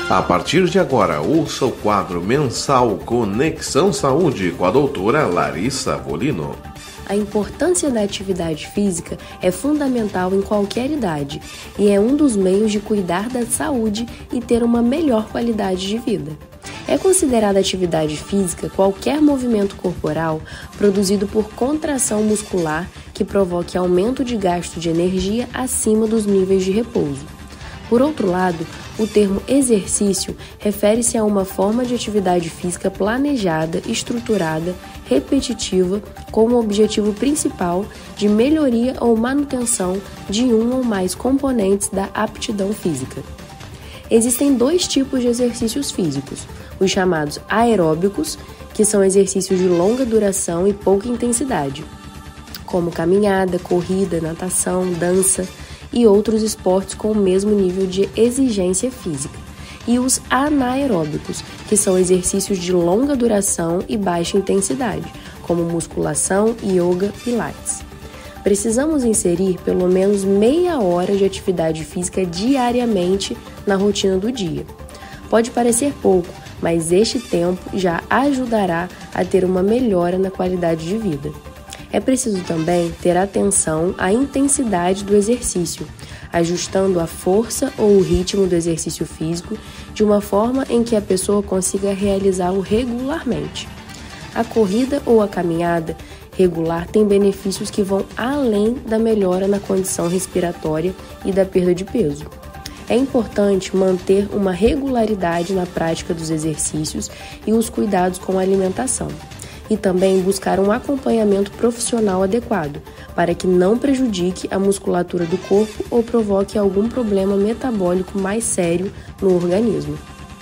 A partir de agora, ouça o quadro mensal Conexão Saúde com a doutora Larissa Volino. A importância da atividade física é fundamental em qualquer idade e é um dos meios de cuidar da saúde e ter uma melhor qualidade de vida. É considerada atividade física qualquer movimento corporal produzido por contração muscular que provoque aumento de gasto de energia acima dos níveis de repouso. Por outro lado, o termo exercício refere-se a uma forma de atividade física planejada, estruturada, repetitiva, com o objetivo principal de melhoria ou manutenção de um ou mais componentes da aptidão física. Existem dois tipos de exercícios físicos, os chamados aeróbicos, que são exercícios de longa duração e pouca intensidade, como caminhada, corrida, natação, dança e outros esportes com o mesmo nível de exigência física, e os anaeróbicos, que são exercícios de longa duração e baixa intensidade, como musculação, yoga, pilates. Precisamos inserir pelo menos meia hora de atividade física diariamente na rotina do dia. Pode parecer pouco, mas este tempo já ajudará a ter uma melhora na qualidade de vida. É preciso também ter atenção à intensidade do exercício, ajustando a força ou o ritmo do exercício físico de uma forma em que a pessoa consiga realizá-lo regularmente. A corrida ou a caminhada regular tem benefícios que vão além da melhora na condição respiratória e da perda de peso. É importante manter uma regularidade na prática dos exercícios e os cuidados com a alimentação. E também buscar um acompanhamento profissional adequado, para que não prejudique a musculatura do corpo ou provoque algum problema metabólico mais sério no organismo.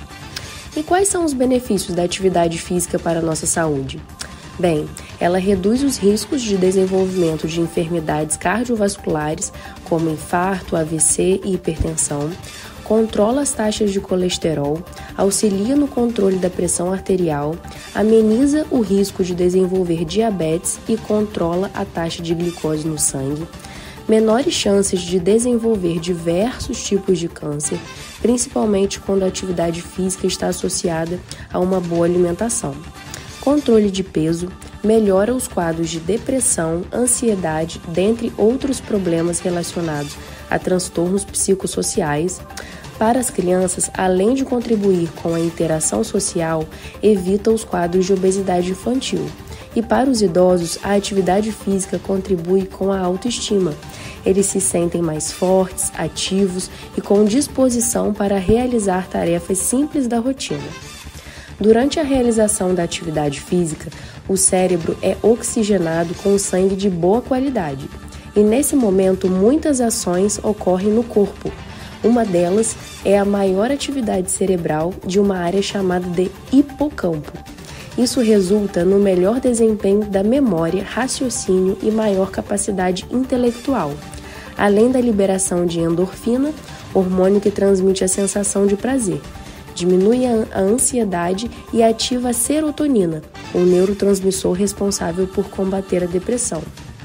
E quais são os benefícios da atividade física para a nossa saúde? Bem, ela reduz os riscos de desenvolvimento de enfermidades cardiovasculares, como infarto, AVC e hipertensão, controla as taxas de colesterol, auxilia no controle da pressão arterial, ameniza o risco de desenvolver diabetes e controla a taxa de glicose no sangue, menores chances de desenvolver diversos tipos de câncer, principalmente quando a atividade física está associada a uma boa alimentação. Controle de peso, melhora os quadros de depressão, ansiedade, dentre outros problemas relacionados a transtornos psicossociais. Para as crianças, além de contribuir com a interação social, evita os quadros de obesidade infantil. E para os idosos, a atividade física contribui com a autoestima. Eles se sentem mais fortes, ativos e com disposição para realizar tarefas simples da rotina. Durante a realização da atividade física, o cérebro é oxigenado com sangue de boa qualidade. E nesse momento, muitas ações ocorrem no corpo. Uma delas é a maior atividade cerebral de uma área chamada de hipocampo. Isso resulta no melhor desempenho da memória, raciocínio e maior capacidade intelectual, além da liberação de endorfina, hormônio que transmite a sensação de prazer. Diminui a ansiedade e ativa a serotonina, o neurotransmissor responsável por combater a depressão.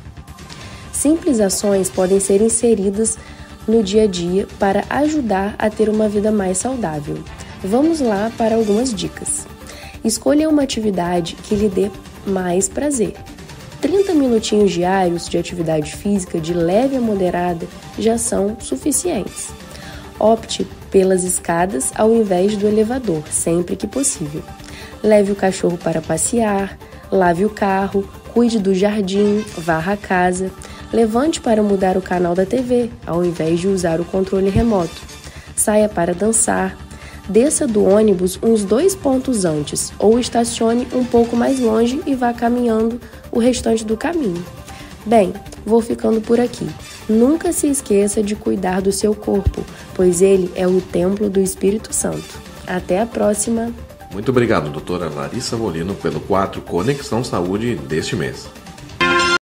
Simples ações podem ser inseridas no dia a dia para ajudar a ter uma vida mais saudável. Vamos lá para algumas dicas. Escolha uma atividade que lhe dê mais prazer. 30 minutinhos diários de atividade física de leve a moderada já são suficientes. Opte pelas escadas ao invés do elevador, sempre que possível. Leve o cachorro para passear, lave o carro, cuide do jardim, varra a casa. Levante para mudar o canal da TV, ao invés de usar o controle remoto. Saia para dançar. Desça do ônibus uns 2 pontos antes, ou estacione um pouco mais longe e vá caminhando o restante do caminho. Bem, vou ficando por aqui. Nunca se esqueça de cuidar do seu corpo, pois ele é o templo do Espírito Santo. Até a próxima! Muito obrigado, doutora Larissa Volino, pelo quadro Conexão Saúde deste mês.